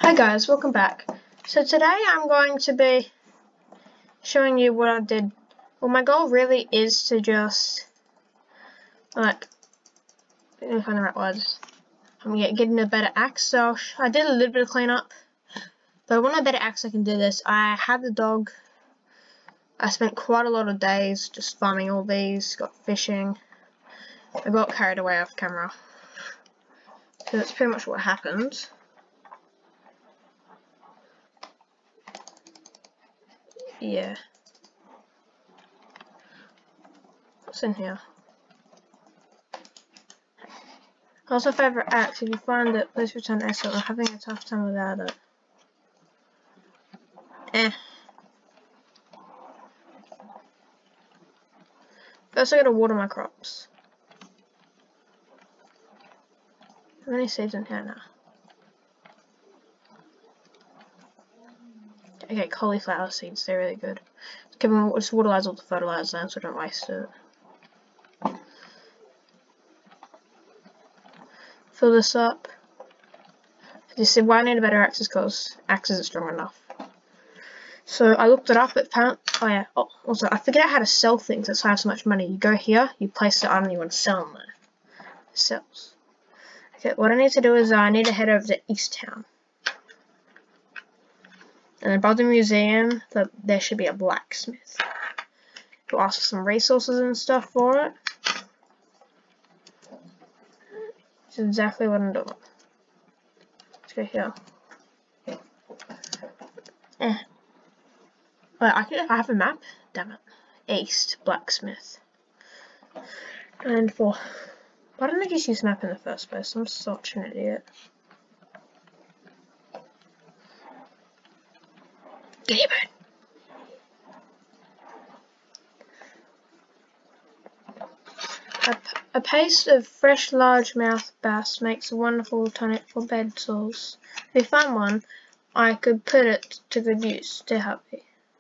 Hi guys, welcome back. So today I'm going to be showing you what I did. Well, my goal really is to just find the right words. I'm getting a better axe. So I did a little bit of cleanup, but I want a better axe I can do this. I had the dog. I spent quite a lot of days just farming all these, got fishing. I got carried away off camera. So that's pretty much what happened. Yeah. What's in here? Also, favorite axe. If you find it, please return S. I'm having a tough time without it. First, I gotta water my crops. How many seeds in here now? Okay, cauliflower seeds. They're really good. Just waterize all the fertilizer now so I don't waste it. Fill this up. As you said, why I need a better axe is because axe isn't strong enough. So I looked it up. It found. Oh yeah. Oh, also I figured out how to sell things. That's why I have so much money. You go here, you place the item you want to sell them there. It sells. Okay, what I need to do is I need to head over to East Town. And above the museum, there should be a blacksmith. You'll ask for some resources and stuff for it. That's exactly what I'm doing. Let's go here. Wait, I have a map? Damn it. East, blacksmith. And for... Why didn't I just use map in the first place? I'm such an idiot. Get it. A paste of fresh largemouth bass makes a wonderful tonic for bed sores. If you find one, I could put it to good use. Stay happy.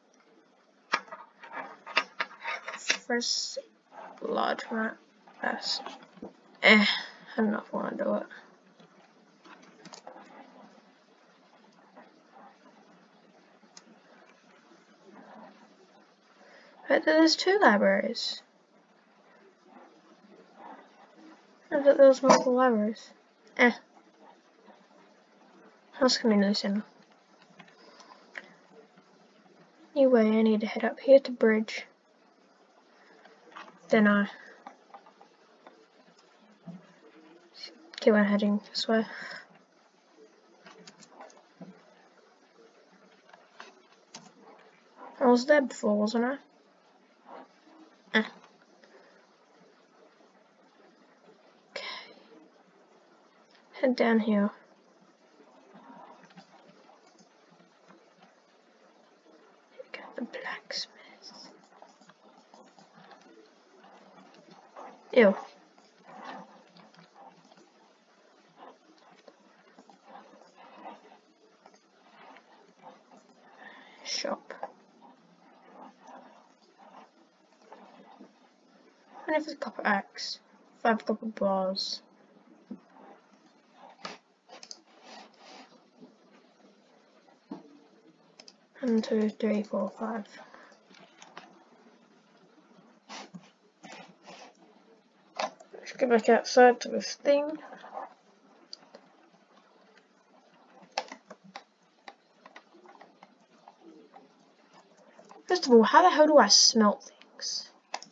Fresh largemouth bass. I don't know if I want to do it. But there's two libraries. I thought there was multiple libraries. That's gonna be nice enough. Anyway, I need to head up here to bridge. Then I keep on heading this way. I was there before, wasn't I? Okay. Head down here. Got the blacksmith. Ew. Shop. I wonder if it's a copper axe. 5 copper bars. One, 2, 3, 4, 5. Let's go back outside to this thing. First of all, how the hell do I smelt things?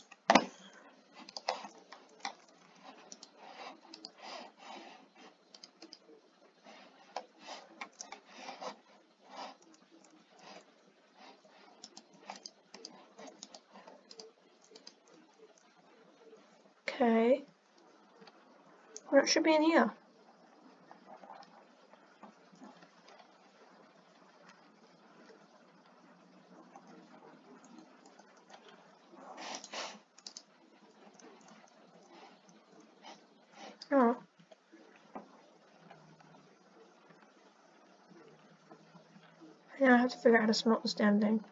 Okay. Well, it should be in here. Oh. Now I have to figure out how to smelt this damn thing.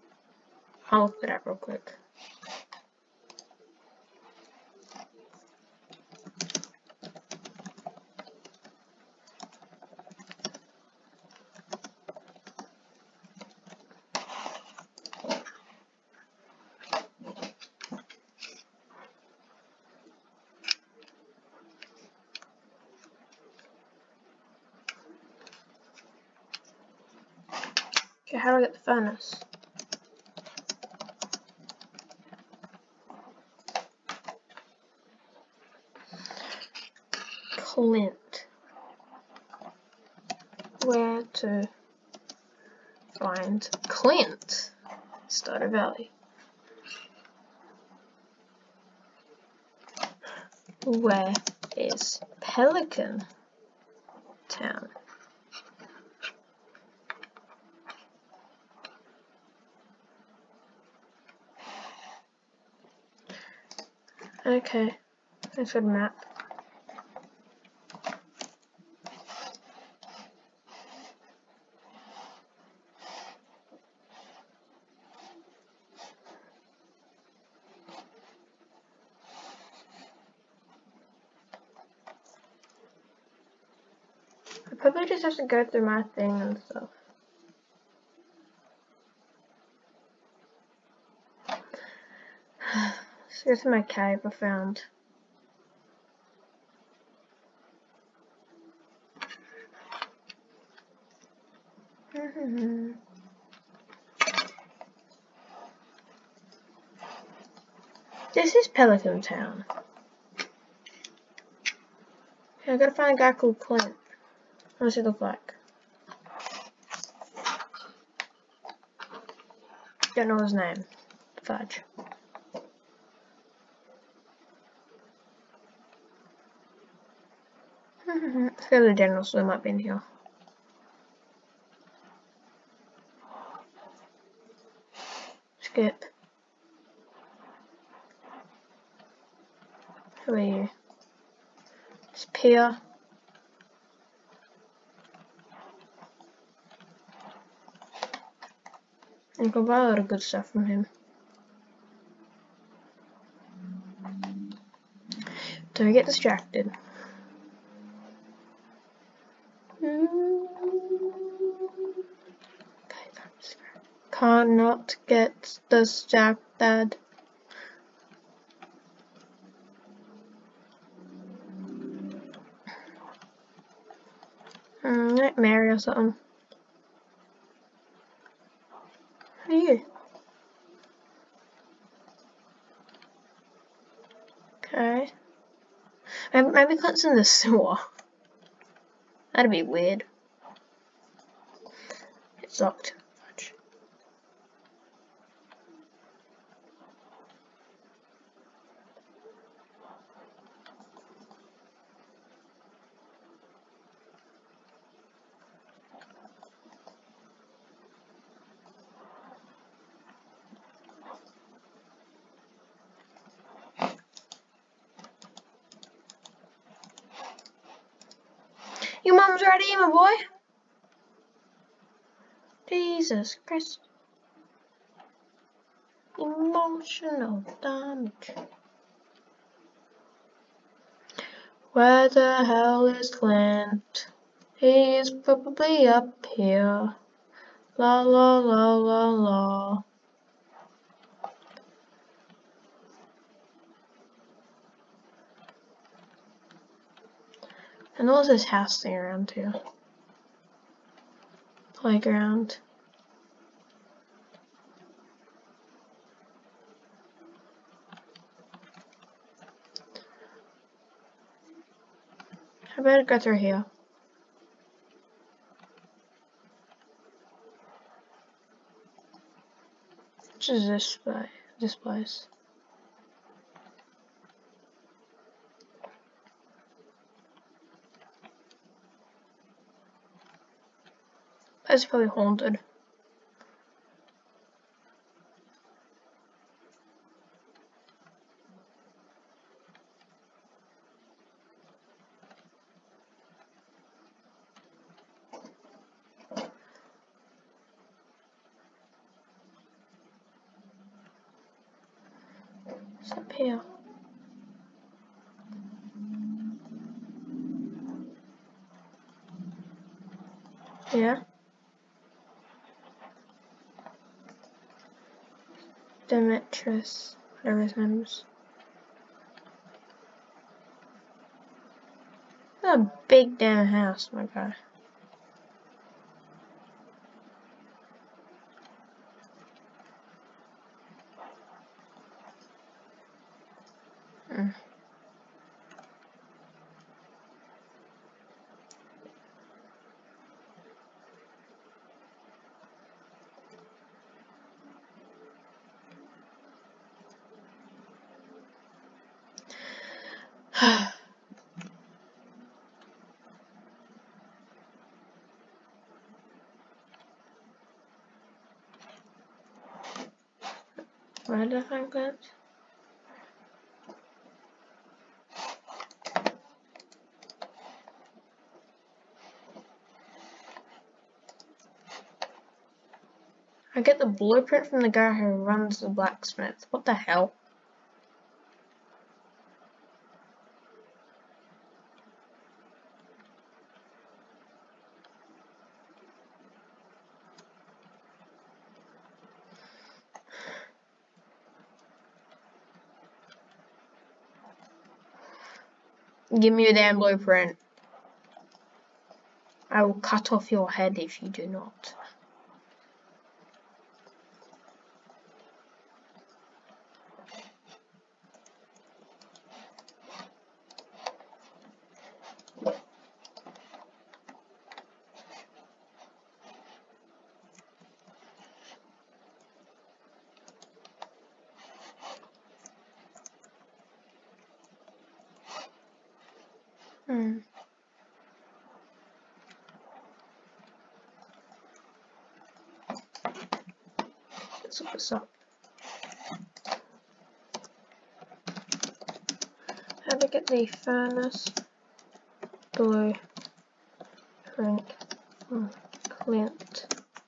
I'll look it up real quick. how do I get the furnace? Clint. Where to find Clint? Stardew Valley. Where is Pelican Town? Okay, that's a good map. I probably just have to go through my thing and stuff. Let's go to my cave I found. This is Pelican Town. Okay, I gotta find a guy called Clint. What does he look like? Don't know his name. Fudge. Let's go to the general store, might be in here. Skip. Who are you? It's Pierre. You can buy a lot of good stuff from him. Don't get distracted. Cannot get distracted. Like Mary or something. Who are you? Okay. Maybe Clint's in the sewer. That'd be weird. It's locked. Fudge. Your mum's ready, my boy. Jesus Christ. Emotional damage. Where the hell is Clint? He is probably up here. La la la la la. And what was this house thing around too? Playground. I better go through here. Which is this way? This place. That's probably haunted. What's up here? Yeah? Demetrius, whatever his name is. What a big damn house, my guy. Mm. Where did I find that? I get the blueprint from the guy who runs the blacksmith. What the hell? Give me a damn blueprint. I will cut off your head if you do not. Let's look this up. How to get the furnace blueprint from Clint.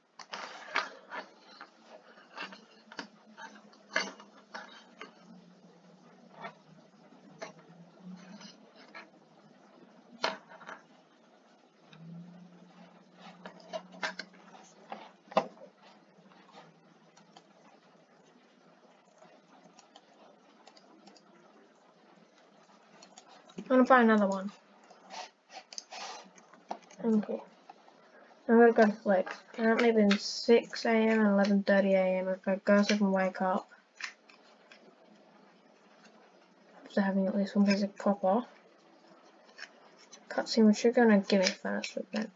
I'm gonna find another one. Okay. I'm gonna go to sleep. Currently been 6 AM and 11:30 AM. If I go so I can wake up. After having at least one piece of copper. Cutscene which you're gonna give me a furnace blueprint.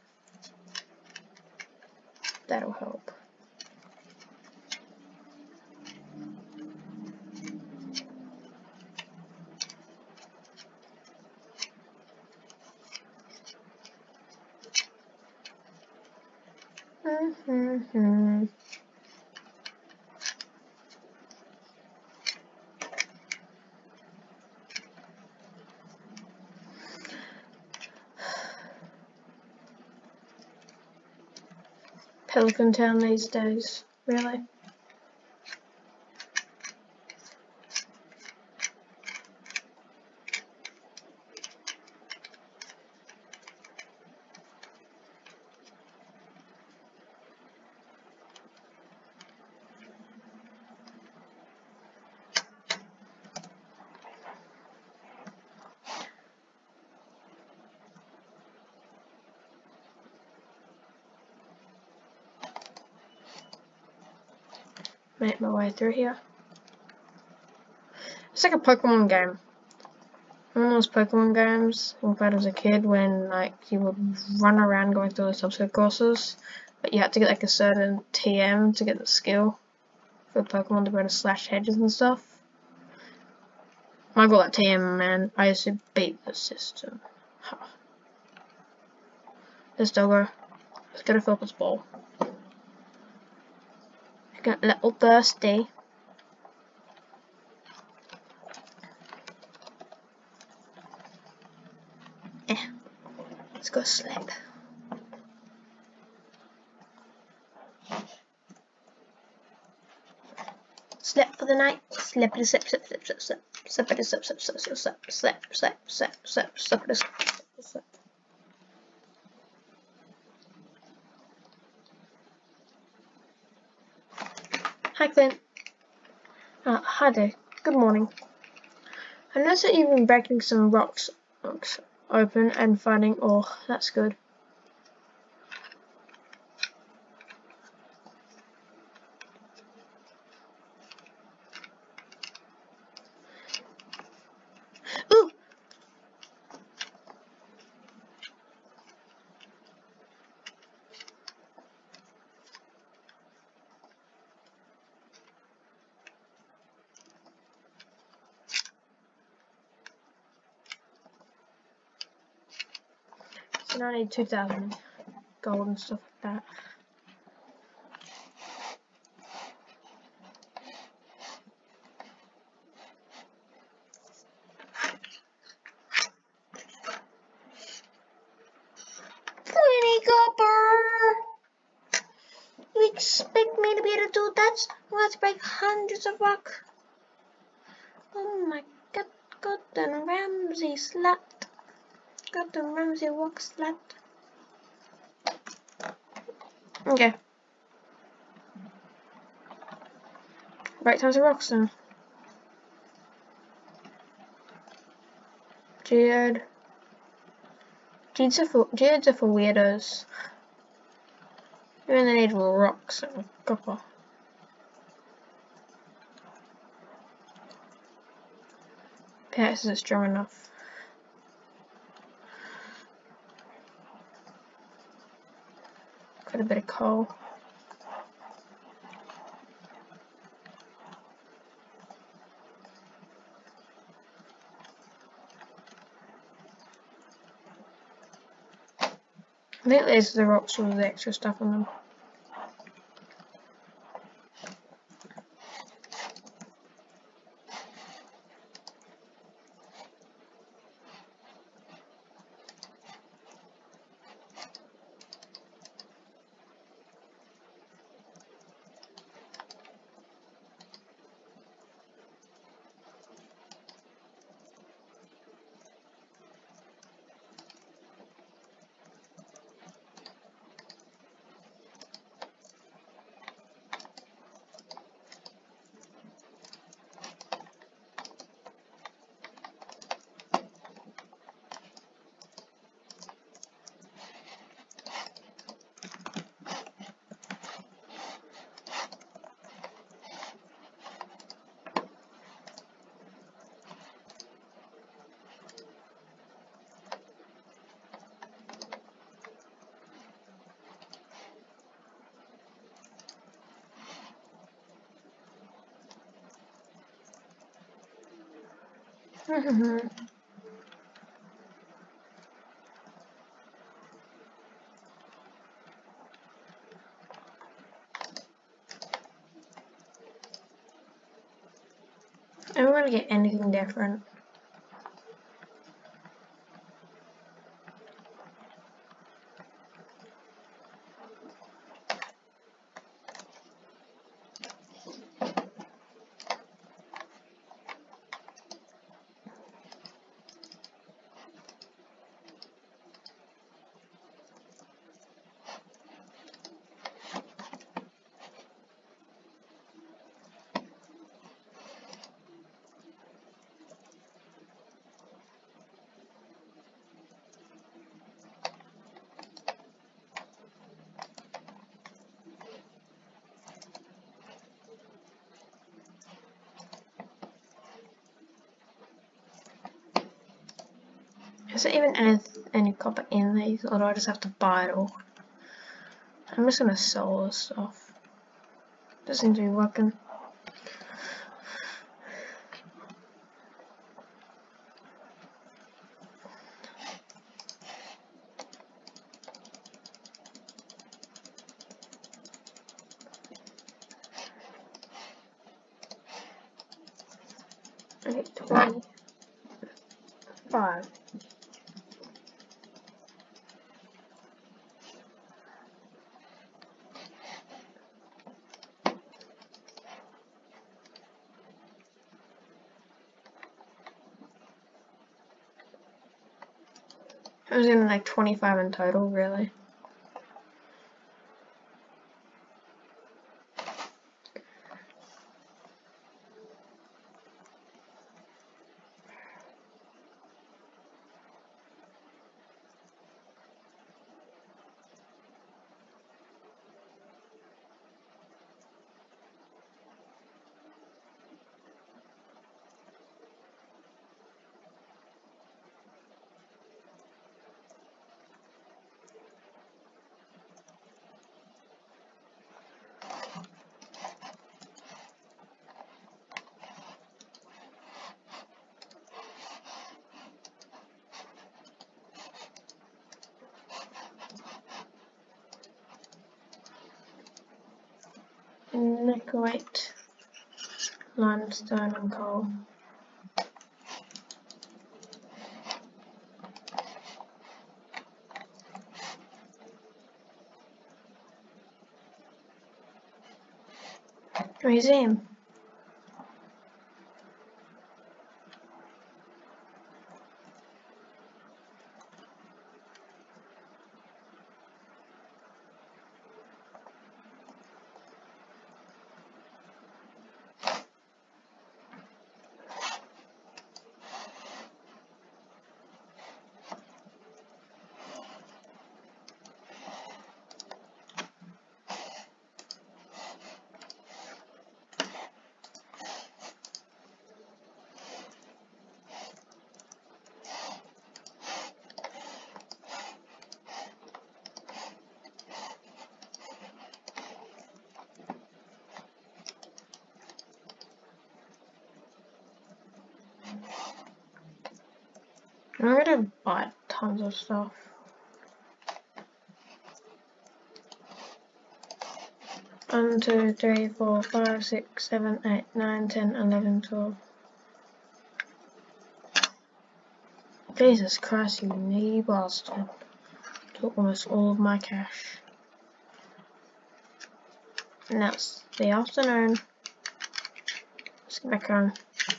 That'll help. Pelican Town these days, really? Make my way through here. It's like a Pokemon game. One of those Pokemon games I played as a kid when like you would run around going through the subscript courses, but you had to get like a certain TM to get the skill for Pokemon to go to slash hedges and stuff. When I got that TM, man, I used to beat the system. Huh. This doggo. Let's go to fill up its bowl. Get a little thirsty. Let's go sleep. Sleep for the night. Sleepity slip, slip, slip, slip, slip. Sleepity slip, slip, slip, slip, slip, slip, slip, slip, slip, sleepity slip, slip, slip. Hi Clint. Hi there. Good morning. I noticed that you've been breaking some rocks open and finding ore. That's good. And I need 2,000 gold and stuff like that. You expect me to be able to do that? Let's break hundreds of rock. Oh my god, Gordon Ramsay slut. Gordon Ramsay rock slut. Okay. Right, time to rock some. Geodes are for weirdos. You only need rocks and copper. Perhaps it's strong enough. Got a bit of coal. I think these are the rocks with the extra stuff on them. I don't want to get anything different. Is there even any copper in these, or do I just have to buy it all? I'm just gonna sell this stuff. Doesn't seem to be working. Okay, 25. I was in like 25 in total, really. Nickelite, limestone and coal. Museum. I'm gonna buy tons of stuff. One, 2, 3, 4, 5, 6, 7, 8, 9, 10, 11, 12. Jesus Christ, you needy bastard. Took almost all of my cash. And that's the afternoon. Let's get back home.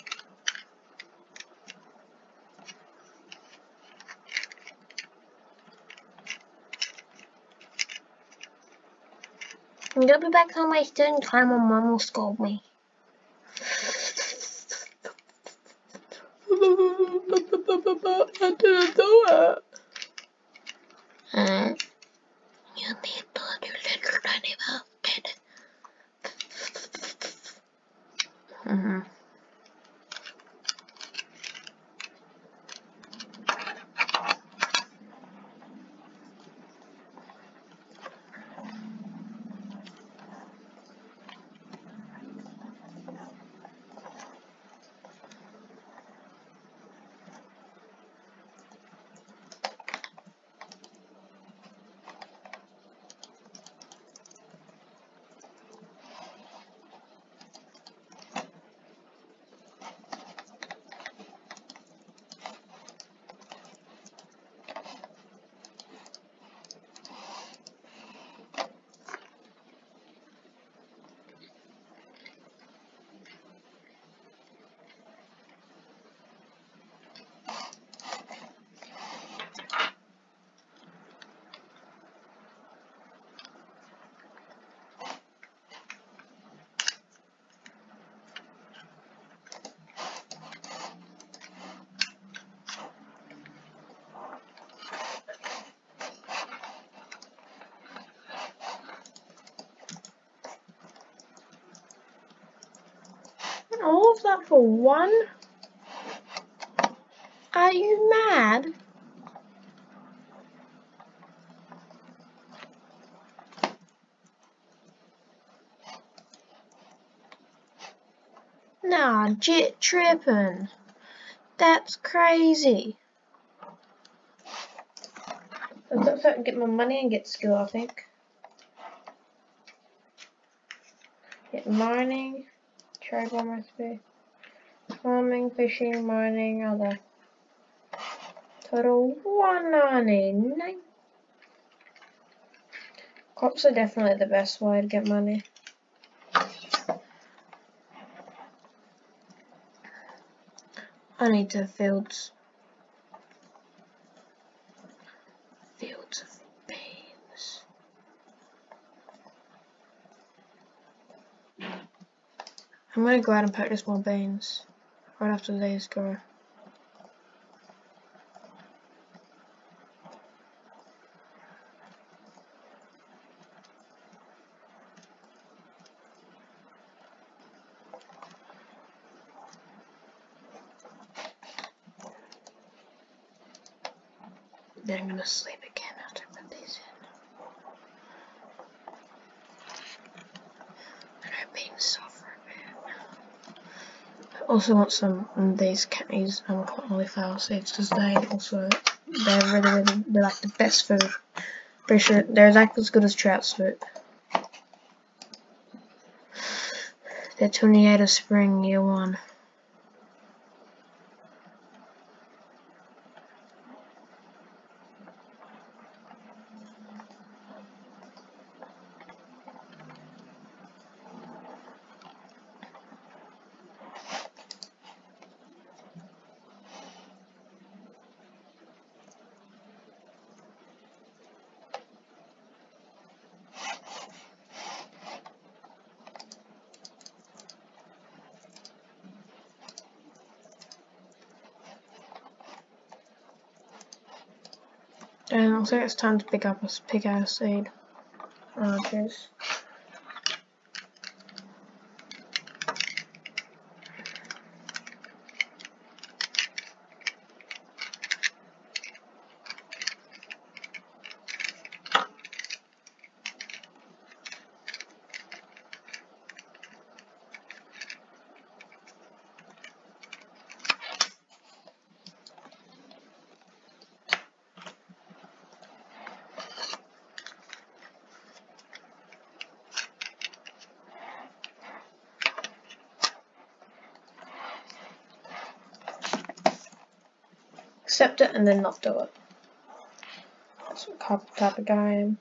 I'm gonna be back on my student time or mom will scold me. I didn't do it. You need to do little tiny bastard. All of that for one? Are you mad? Nah, jit trippin'. That's crazy. I've got to get my money and get skill, I think. Get mining, trade one recipe, farming, fishing, mining, other. Total 199. Crops are definitely the best way to get money. I need to fields. Fields of beans. I'm gonna go out and purchase more beans right after these go. Then I'm gonna sleep again after I put these in. And I've been suffering, man. I also want some of these candies and cauliflower seeds because they're they're like the best food. Pretty sure they're exactly as good as trout soup. The 28th of spring, year 1. And looks like it's time to pick out a seed. Oh, jeez. Accept it and then not do it. That's what type of guy I am.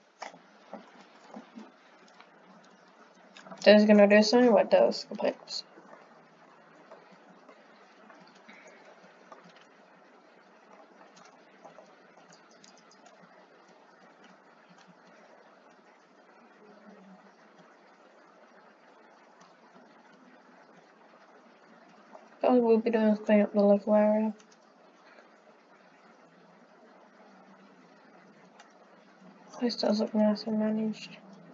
This is gonna do something, what does complete opposite. All we'll be doing is clean up the local area. This does look nice and managed.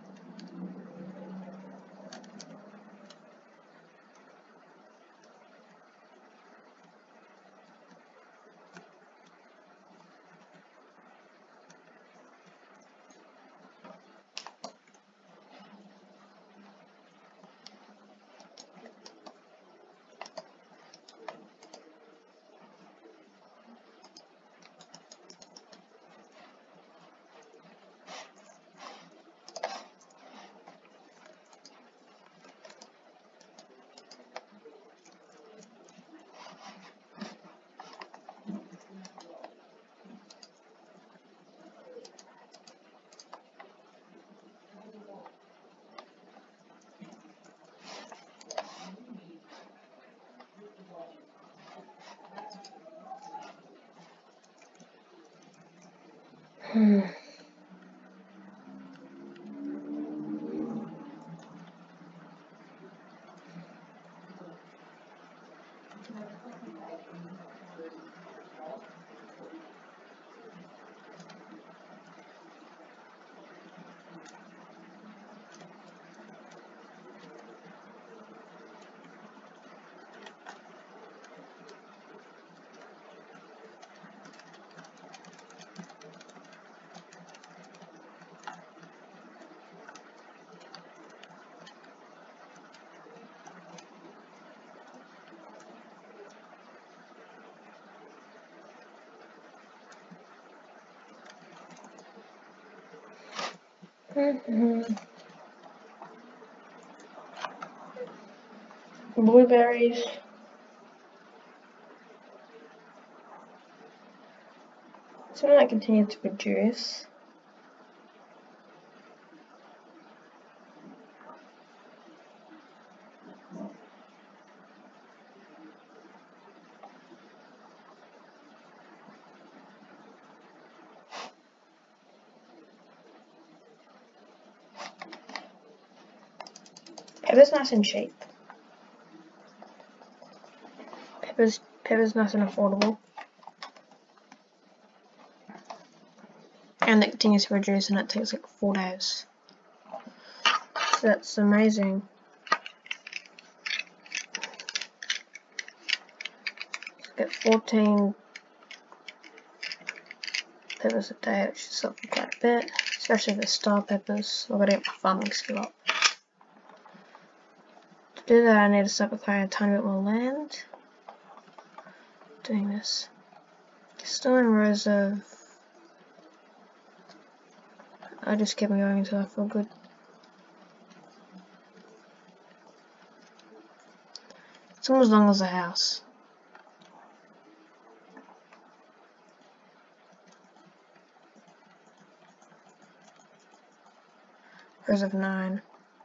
Blueberries. Something that continues to produce. Pepper's nice and cheap. Pepper's nice and affordable. And it continues to produce and it takes like 4 days. So that's amazing. Get 14 peppers a day, which is up quite a bit, especially the star peppers. I've got to get my farming skill up. To do that, I need to start acquiring a tiny bit more land. Doing this. Still in rows of. I just keep on going until I feel good. It's almost as long as a house. Where's of 9?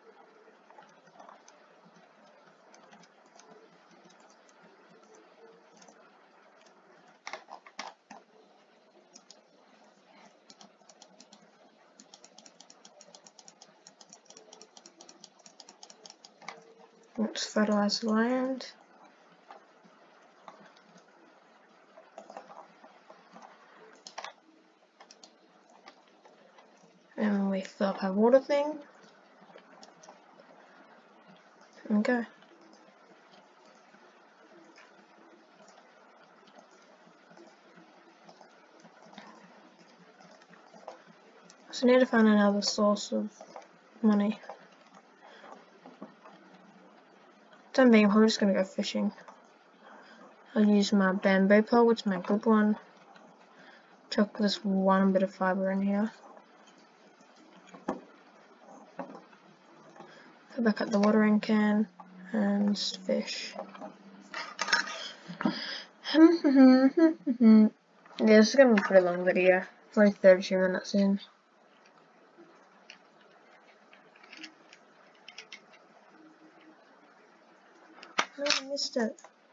Let's fertilize the land. And we fill up our water thing. And go. So I need to find another source of money. Time being, I'm probably just gonna go fishing. I'll use my bamboo pole, which is my good one. Chuck this one bit of fiber in here. Go back up the watering can and fish. Yeah, this is gonna be a pretty long video. Probably 32 minutes in. Oh, I missed it.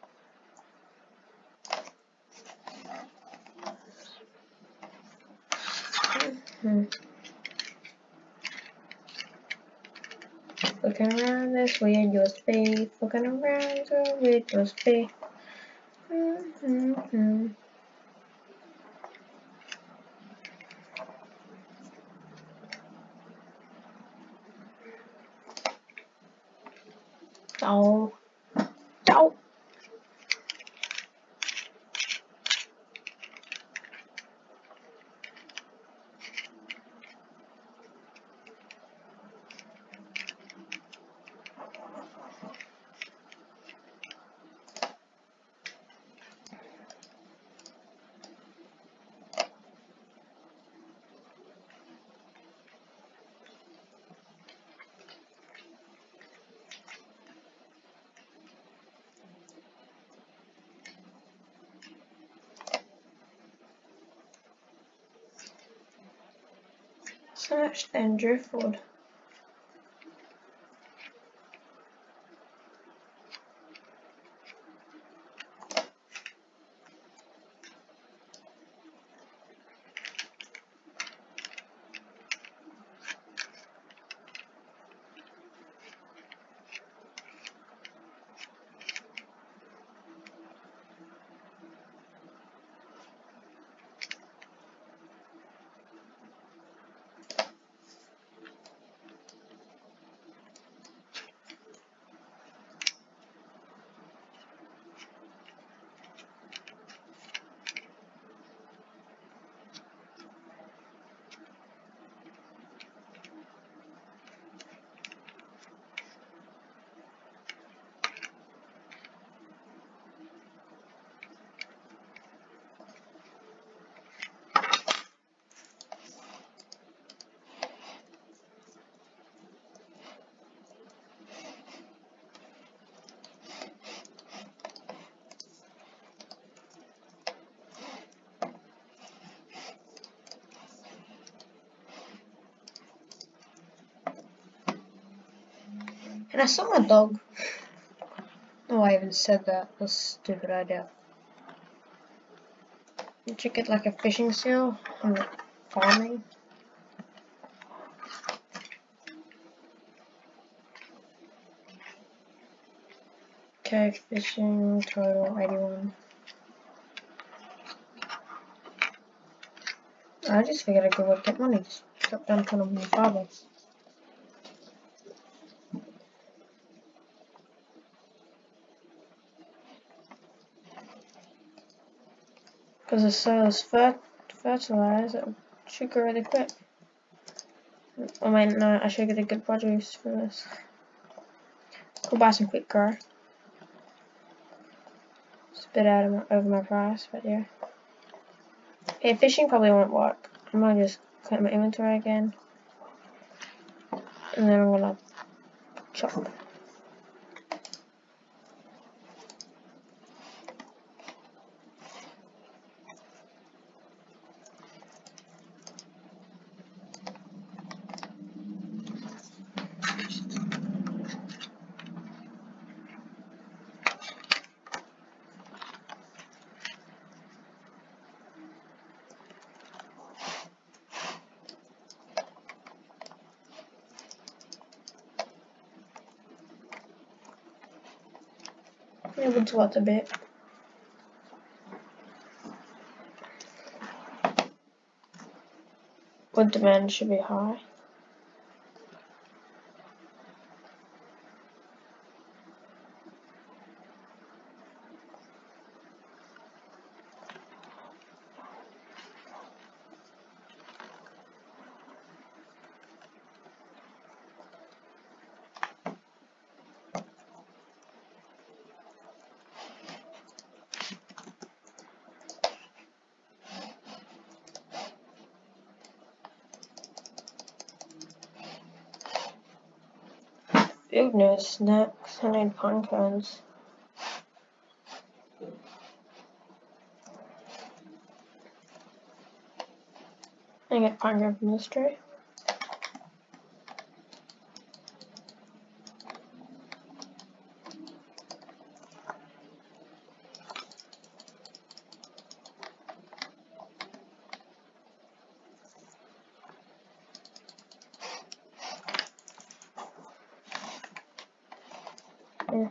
Looking around this weird USB. Looking around the weird USB. Oh. Oh. So much then driftwood. And I saw my dog. Oh, I even said that. That's a stupid idea. Did you get like a fishing seal? I'm farming. Okay, fishing total 81. I just figured I could get money. Just drop down kind of my father. Because the soil's fertilized, it should go really quick. I mean, no, I should get a good produce for this. I'll buy some quick grow. It's a bit over my price, but yeah. Yeah, fishing probably won't work. I might just clean my inventory again. And then I'm gonna chop. It would sweat a bit. Wood demand should be high. Food no snacks. I need pine cones. I get pine cone from this tree. Yeah.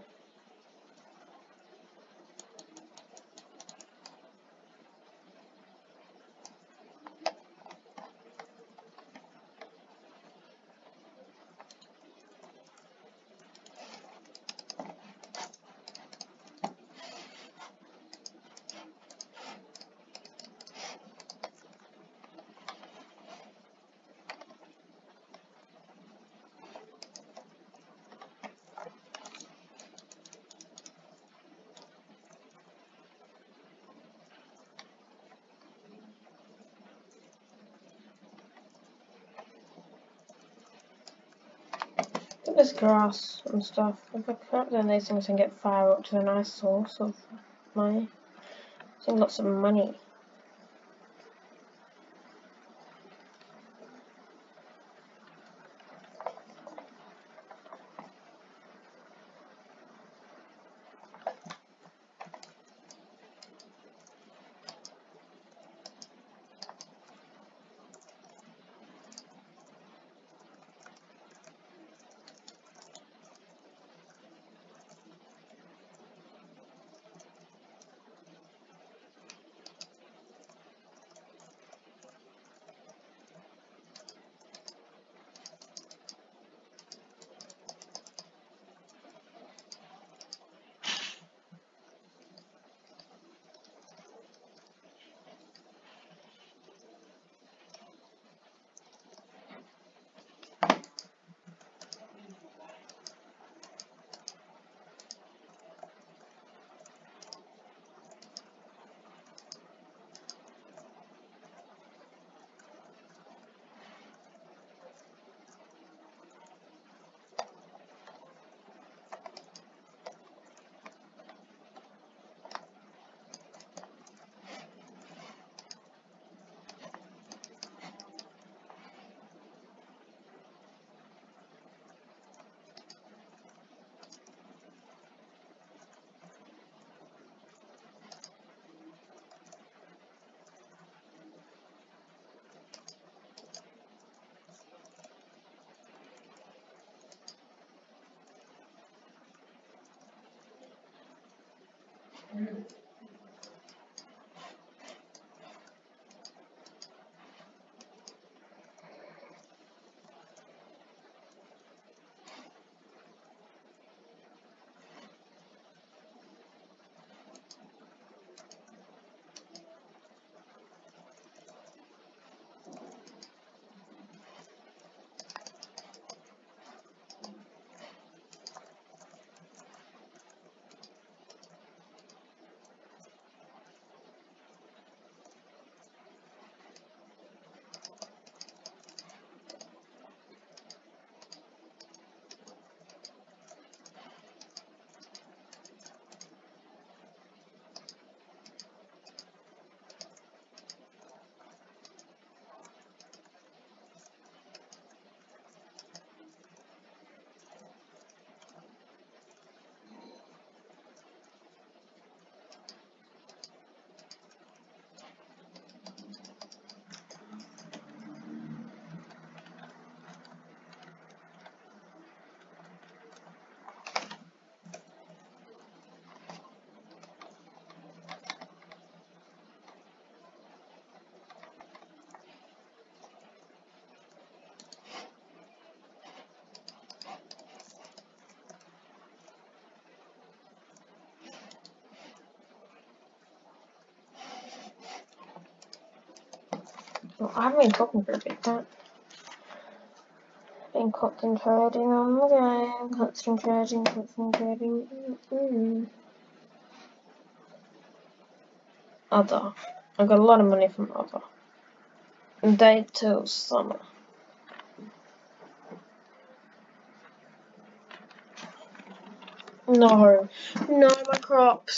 There's grass and stuff. If I cut down these things and get fire up to a nice source of money. So lots of money. Well, I haven't been talking for a bit, don't. Been concentrating on the game, concentrating. Other. I got a lot of money from Other. Day till summer. No, my crops.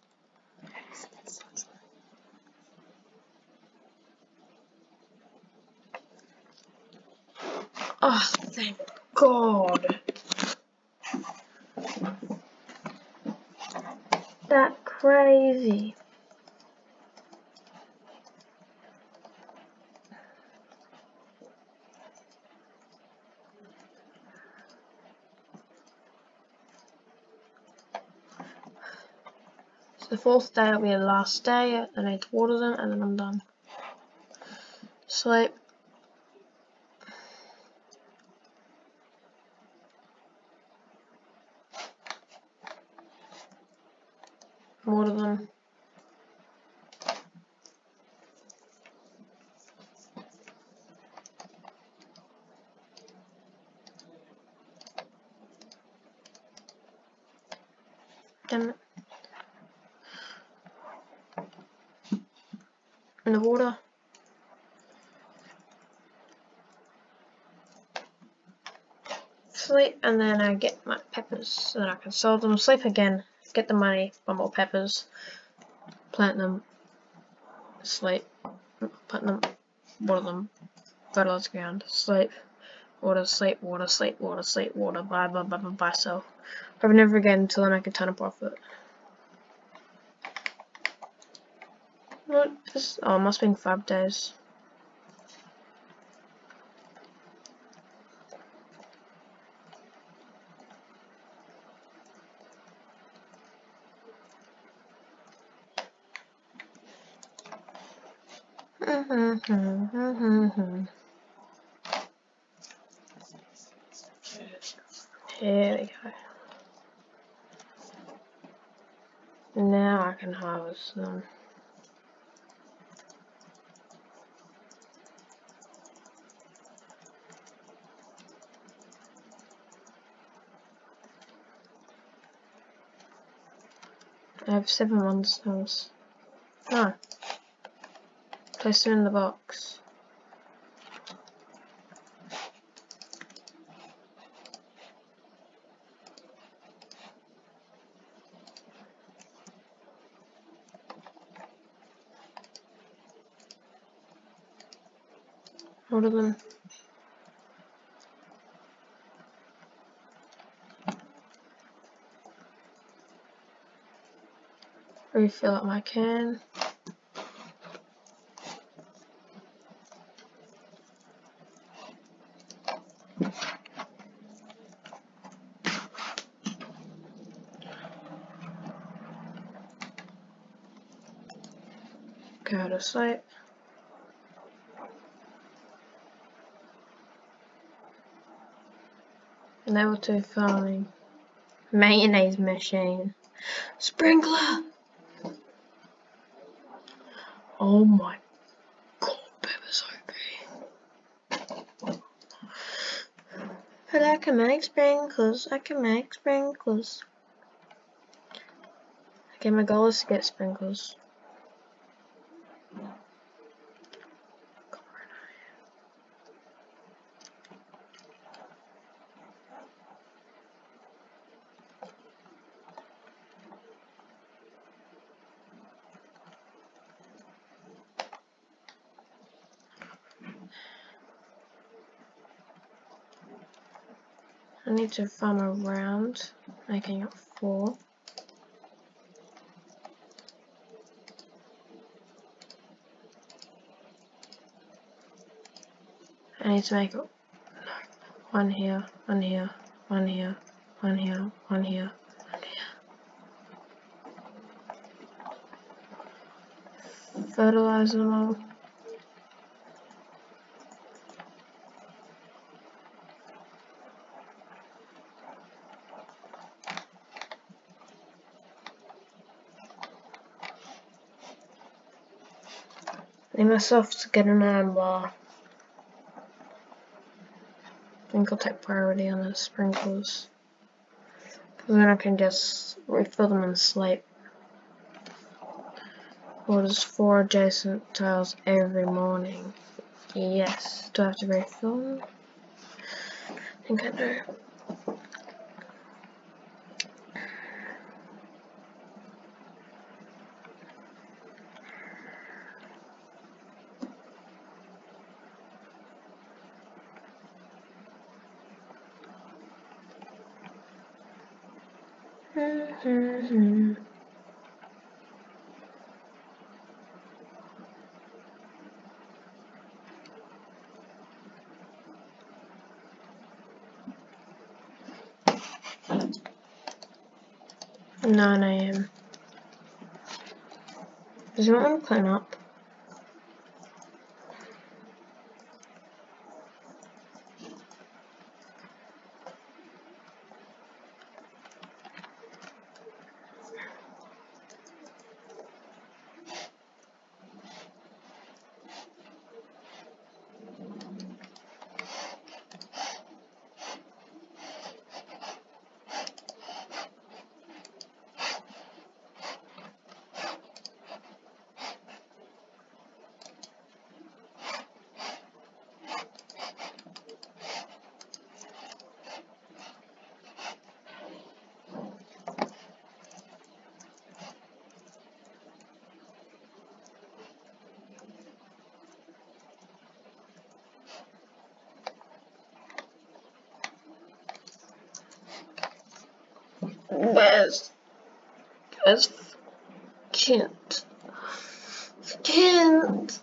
Oh, thank God. That's crazy. So the 4th day will be the last day. I need to water them and then I'm done. Sleep. Water them. Damn it. In the water. Sleep, and then I get my peppers so that I can sell them. Sleep again, get the money, buy more peppers, plant them, sleep, plant them, water them, fertilize the ground, sleep, water, sleep, water, sleep, water, sleep, water, buy, sell. Over and over again until I make a ton of profit. What is, oh, it must have been 5 days. Here we go. Now I can harvest them. I have 7 monsters. No. Place them in the box. Order them. Refill up my can. Go to sleep. Level 2 farming. Mayonnaise machine. Sprinkler! Oh my god, Pepper's OP. But I can make sprinklers. Okay, my goal is to get sprinklers. I need to farm around, making it 4. I need to make it 1 here, 1 here, 1 here, 1 here, 1 here, 1 here. Fertilize them all. need myself to get an iron bar. I think I'll take priority on the sprinklers. Because then I can just refill them and sleep. Waters 4 adjacent tiles every morning. Yes. Do I have to refill them? I think I do. Nine AM. Does he want me to clean up? Where's Kent? Kent!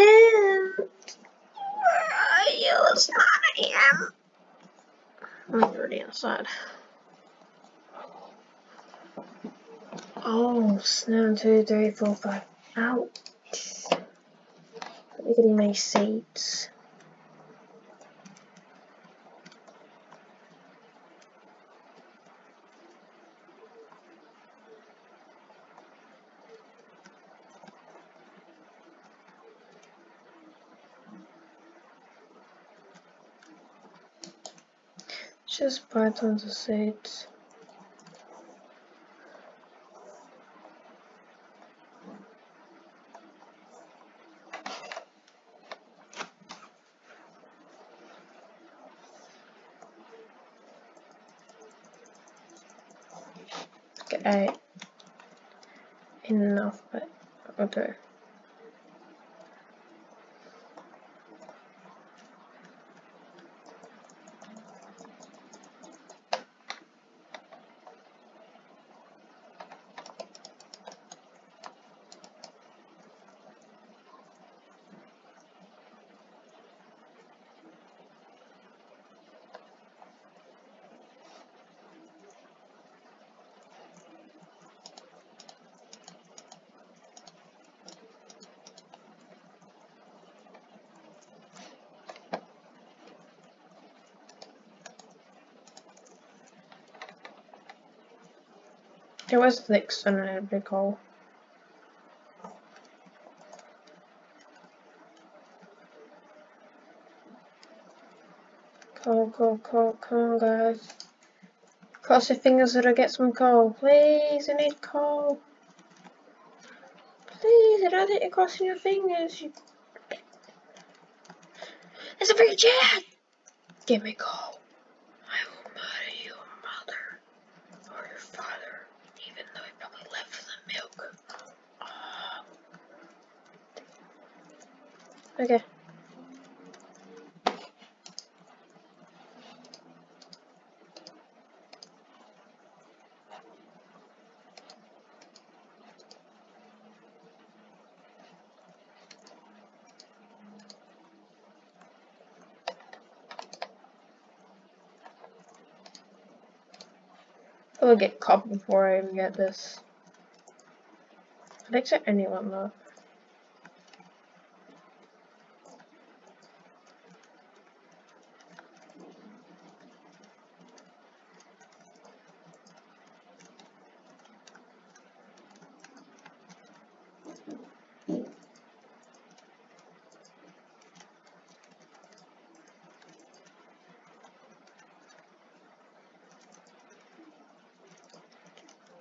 Where are you? It's 9 AM. I'm already inside. Oh, snow 2, 3, 4, 5. Ouch. Look at my seats. Just buy tons of seeds. Okay. Enough, but okay. It was thick, so I had big hole. Coal, come on guys. Cross your fingers that I get some coal. Please, I need coal. Please, I don't think you're crossing your fingers. There's a big jet! Give me coal. I will murder your mother or your father, even though he probably left for the milk. Okay. I'll get copper before I even get this. I'd accept anyone though.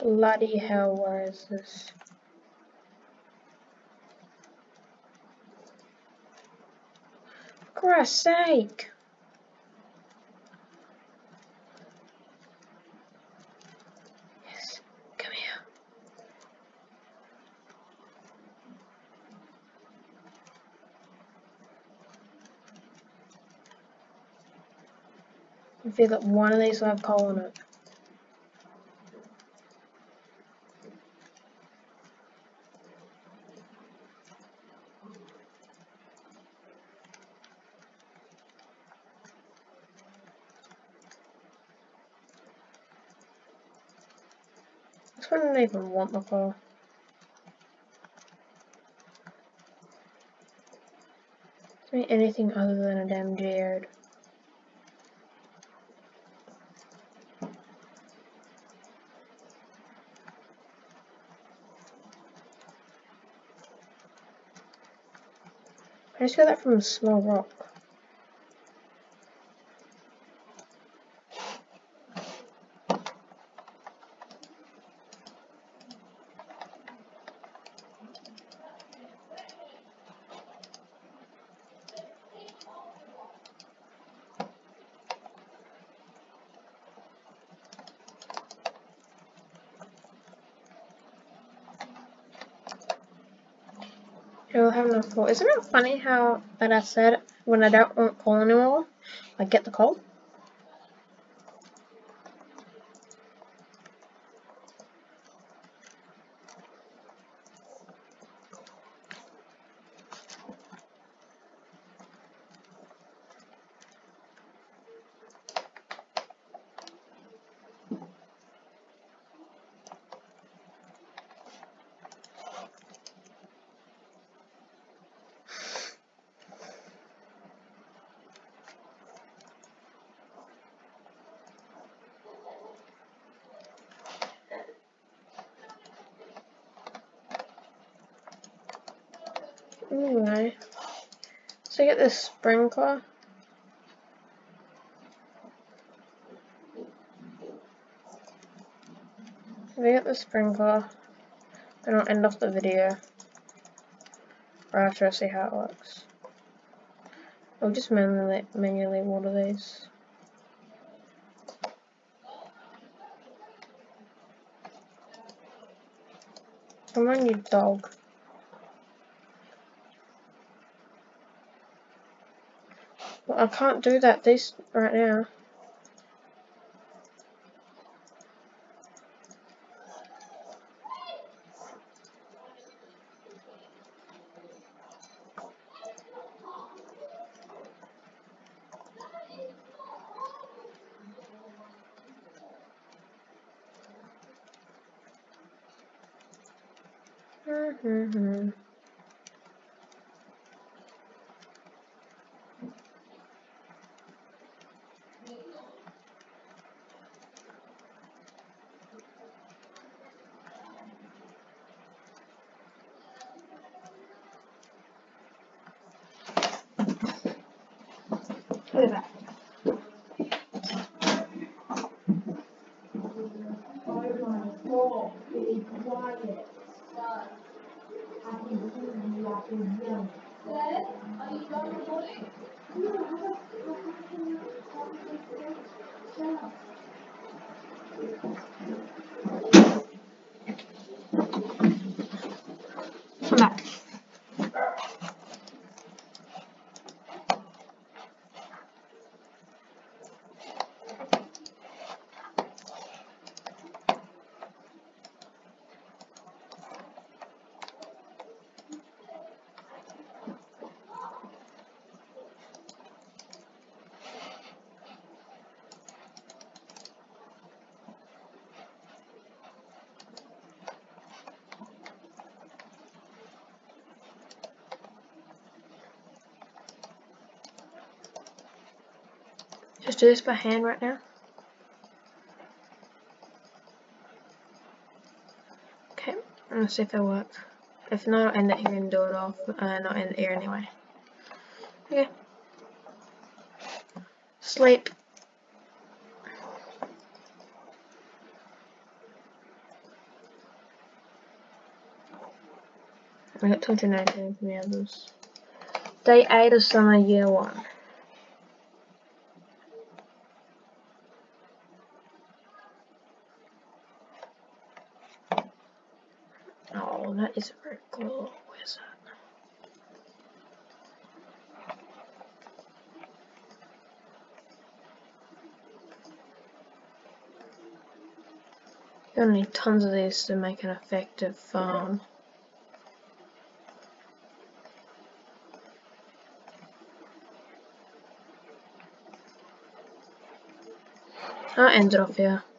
Bloody hell, where is this? For Christ's sake! Yes, come here. I feel that one of these will have coal in it. This one doesn't even want the coal. It's not anything other than a damn geode. I just got that from a small rock. You'll have enough coal. Isn't it funny how that I said when I don't want coal anymore, I get the coal? Anyway, so I get this sprinkler. If I get the sprinkler, then I'll end off the video. Or after I see how it works. I'll just manually water these. Come on, you dog. Well, I can't do that right now. Look at that. Come back. Just do this by hand right now. Okay, let's see if it works. If not, I'll end it here and do it off. Not end it here anyway. Okay. Sleep. I got 219 from the others. Day 8 of summer, year 1. Oh, that is very cool. Where's that? You're gonna need tons of these to make an effective farm. I'll end it off here.